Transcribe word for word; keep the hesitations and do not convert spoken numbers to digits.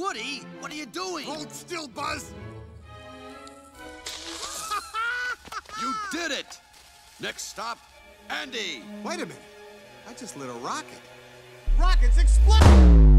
Woody, what are you doing? Hold still, Buzz! You did it! Next stop, Andy! Wait a minute. I just lit a rocket. Rockets explode!